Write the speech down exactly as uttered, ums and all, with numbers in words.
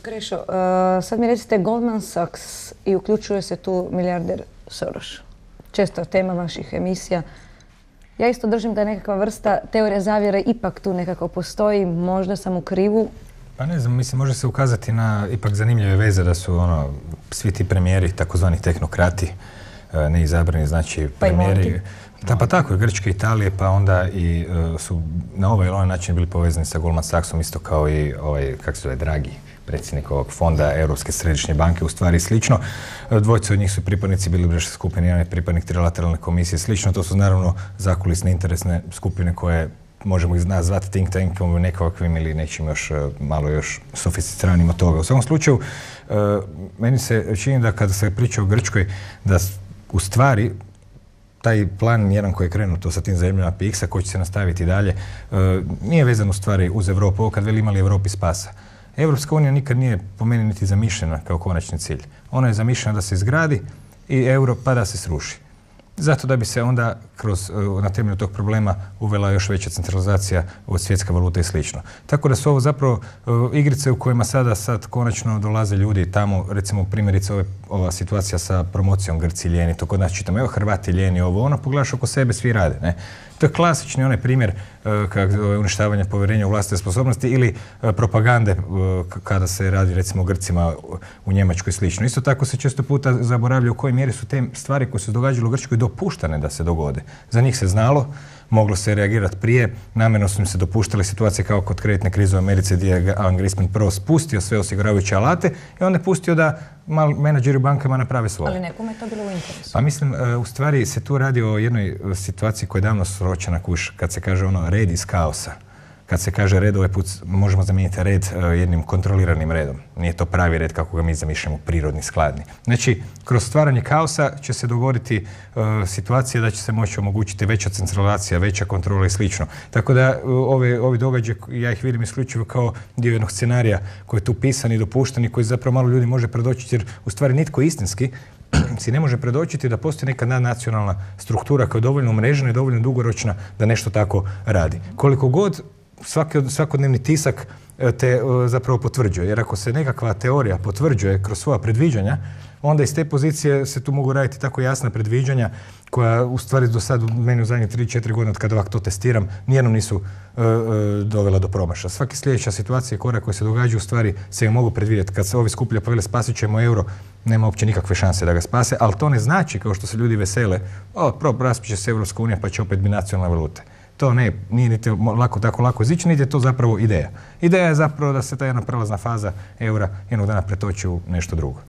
Krešo, uh, sad mi recite Goldman Sachs i uključuje se tu milijarder Soros. Često tema vaših emisija. Ja isto držim da je nekakva vrsta teorije zavjere ipak tu nekako postoji, možda sam u krivu. Pa ne znam, mislim, može se ukazati na ipak zanimljive veze da su ono, svi ti premijeri, takozvani tehnokrati, neizabrani, znači premijeri. Da, pa tako je, Grčke, Italije, pa onda i uh, su na ovaj ili onaj način bili povezani sa Goldman Sachsom, isto kao i ovaj, kako se zove, Draghi, predsjednik ovog fonda Europske središnje banke, u stvari slično. Dvojice od njih su pripadnici Bilderberške skupine, jedan je pripadnik trilateralne komisije, slično. To su naravno zakulisne interesne skupine koje možemo ih nazvati think tankom, nekakvim ili nečim još malo još sofisticiranijim od toga. U svakom slučaju, uh, meni se čini da kada se priča o Grčkoj, da u stvari taj plan jedan koji je krenuto sa tim zemljama P X-a koji će se nastaviti dalje, uh, nije vezan u stvari uz Europu. Ovo kad veli imali Europi spasa. Europska unija nikad nije po meni niti zamišljena kao konačni cilj. Ona je zamišljena da se izgradi i euro pa da se sruši. Zato da bi se onda kroz, na temelju tog problema uvela još veća centralizacija od svjetske valute i slično. Tako da su ovo zapravo igrice u kojima sada sad konačno dolaze ljudi tamo, recimo primjerice ove, ova situacija sa promocijom Grci ljeni, to kod nas čitamo, evo Hrvati ljeni, ovo ono, pogledaš oko sebe, svi rade. Ne? To je klasični onaj primjer uh, uništavanja povjerenja u vlastite sposobnosti ili uh, propagande uh, kada se radi recimo o Grcima u Njemačkoj i slično. Isto tako se često puta zaboravlja u kojoj mjeri su te stvari koje su se događale u Grčkoj dopuštane da se dogode. Za njih se znalo, moglo se reagirati prije, namjerno su im se dopuštale situacije kao kod kreditne krize u Americi gdje je Alan Greenspan prvo spustio sve osiguravajuće alate i onda je pustio da menadžeri u bankama naprave svoje. Ali nekome je to bilo u interesu. Pa mislim, u stvari se tu radi o jednoj situaciji koja je davno sročena kuš, kad se kaže ono red iz kaosa. Kad se kaže red, ovaj put možemo zamijeniti red jednim kontroliranim redom. Nije to pravi red kako ga mi zamišljamo, prirodni, skladni. Znači, kroz stvaranje kaosa će se dogoditi uh, situacija da će se moći omogućiti veća centralizacija, veća kontrola i slično. Tako da uh, ove, ovi događaje, ja ih vidim isključivo kao dio jednog scenarija koji je tu pisan i dopušten i koji zapravo malo ljudi može predočiti, jer u stvari nitko istinski si ne može predočiti da postoji neka nadnacionalna struktura koja je dovoljno umrežena i dovoljno dugoročna da nešto tako radi. Koliko god Svaki, svakodnevni tisak te zapravo potvrđuje. Jer ako se nekakva teorija potvrđuje kroz svoja predviđanja, onda iz te pozicije se tu mogu raditi tako jasna predviđanja koja u stvari do sad meni u zadnjih tri četiri godine od kada ovako to testiram, nijednom nisu uh, uh, dovela do promaša. Svaki sljedeća situacija i korak koji se događa u stvari se je mogu predvidjeti. Kad se ovi skuplja povele spasit ćemo euro, nema uopće nikakve šanse da ga spase, ali to ne znači kao što se ljudi vesele, o, prvo raspiće se Europska unija pa će opet biti nacionalne valute. To ne, nije niti lako, tako lako izići, niti je to zapravo ideja. Ideja je zapravo da se ta jedna prelazna faza eura jednog dana pretoči u nešto drugo.